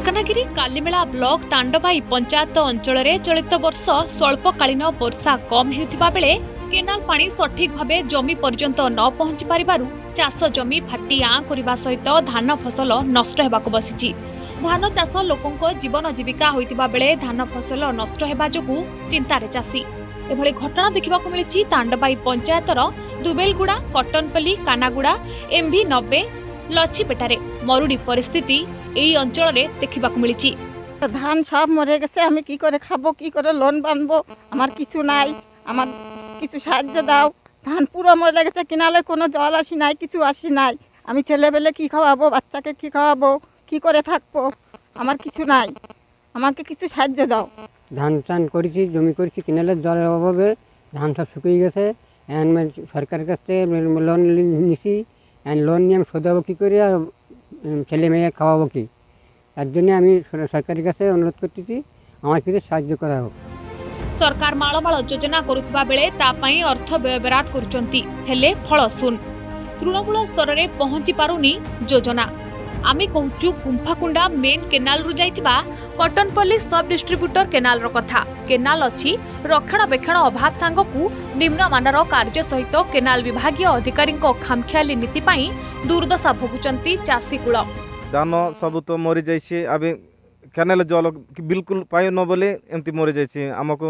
Malkangiri Kalimela block Tandabai panchayat अंचल चलित वर्ष स्वल्पकालीन वर्षा कम होता बेले केनाल पानी सठिक भाव जमी पर्यंत न पहुंची पारिबारु चाष जमी फाटी आँ करने सहित धान फसल नष्ट होगा बसी। धान चाष लोकों जीवन जीविका होता बेले धान फसल नष्ट होगा जोगु चिंतार चाषी। एभली घटना देखा मिली तांडबाई पंचायतर दुबेलगुड़ा, कटनपल्ली, कानागुड़ा, MV90, लछीपेटारे मरुड़ी परिस्थिति এই অঞ্চলে দেখিবাকু মিলিছি। ধান সব মরে গেছে, আমি কি করে খাবো, কি করে লোন বানবো, আমার কিছু নাই, আমার কিছু সাহায্য দাও। ধান পুরো মরে গেছে, কিনালের কোনো জল আসি নাই, কিছু আসি নাই। আমি ছেলেবেলে কি খাওয়াবো, বাচ্চাকে কি খাওয়াবো, কি করে থাকবো, আমার কিছু নাই, আমাকে কিছু সাহায্য দাও। ধান চান করেছি, জমি করেছি, কিনালের জলের অভাবে ধান সব শুকিয়ে গেছে। সরকারের কাছ থেকে লোন নিছি, লোন নিয়ে আমি শোধাবো কী করে, আর ছেলে মেয়ে খাওয়াবো কি, তার জন্য আমি সরকারের কাছে অনুরোধ করতেছি আমার কিছু সাহায্য করা হোক। सरकार मालमाल योजना करुवा बेले तापाई अर्थ व्ययबराद करुचंती, हेले फल शून। तृणमूल स्तर में पहुंची पारुनी योजना। आमे कहूचु गुंफाकुंडा मेन केनाल रु जाइतिबा कटनपल्ली सब डिस्ट्रीब्यूटर केनाल रो कथा। केनाल अछि, रक्षणाबेक्षण अभाव सांगकु निम्नमानर कार्य सहित केनाल विभागीय अधिकारी खामखियाली नीति पाई दुर्दशा भोगुचंती चाषीकूल। धान सब तो मरी जाइए, अभी केनाल जल बिल्कुल पाई न बोले एमती मरी जाइए। आमको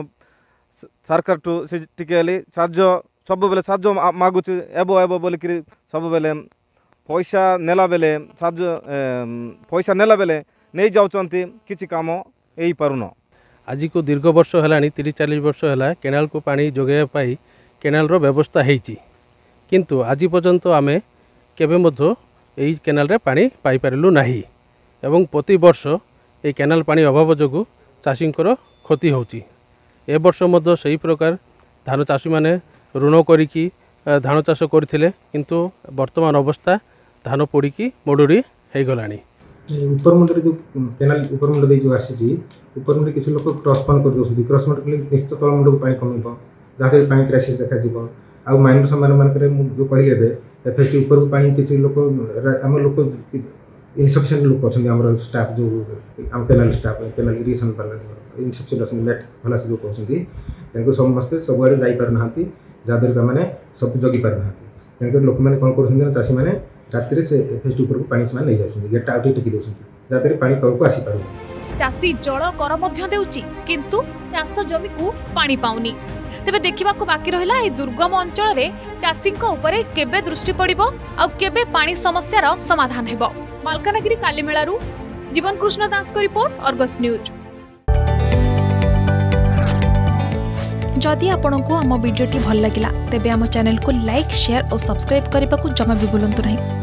सरकार टू से टिके साहाଯ୍ୟ सब बेले साहाଯ୍য मागुचे, एबो एबो बोल कि सब बेले पैसा नेला बेले साहाଯ୍য पैसा नेला बेले नहीं जाउचंती, किछि काम एई पारुन। आज को दीर्घ वर्ष है 30-40 वर्ष है केनाल को पानी जोगाइबा पाई केनाल रो व्यवस्था हेची, किंतु आज पर्यंत आमे केबे मध्य एई केनाल रे पानी पाई पारिलु नाही एवं प्रति वर्ष ए केनाल पानी अभाव जोगु चाषींकर क्षति होची। ए वर्ष मध्य सही प्रकार धान चाषी माने ऋण करिकी धान चाष करथिले, किंतु वर्तमान अवस्था धान पोड़िकी मोडुरी हो गलानी। ऊपर मुंडे जो केनाल ऊपर मुंडे दे जो आसी ऊपर मुंडे किसी लोग क्रॉस फंड कर दोसदी, क्रॉस फंड कले निश्चित तल मुंडे पानी कमिबो, जाते पानी क्राइसिस देखा जिवो। आ माइनर समान मान करे जो कहले बे एफएसटी ऊपर पानी किसी लोग हम लोग इनसफिशिएंट लोग अछन, हमर स्टाफ जो हम केनाल स्टाफ केनाल इरिगेशन वाला इनसफिशिएंट अछन, नेट भला से जो कहउछंती तेनको समस्त सब आड़े जाई पार नाहंती, जादर त माने सब जगी पार नाहंती। तेनको लोक माने कोन करछन, चाषी माने रात्रि से एफएसटी ऊपर को पानी से नहीं जाउछन, गेट आउट टिकी देउछन, जादर पानी तलको आसी पार। चाषी जल कर मध्य देउची, किंतु चाष जमी को पानी पाउनी। तेबे देखिबा को बाकी रहिला ए दुर्गम अंचल रे चाषींको उपरे केबे दृष्टि पड़िबो आ केबे पानी समस्यार समाधान हेबो। मालकानगिरी कालीमेलारू जीवन कृष्ण दास को रिपोर्ट, अर्गस न्यूज। जदि आपंक आम भिडी भल लगा तेब आम चैनल को लाइक, शेयर और सब्सक्राइब करने को जमा भी भूलु नहीं।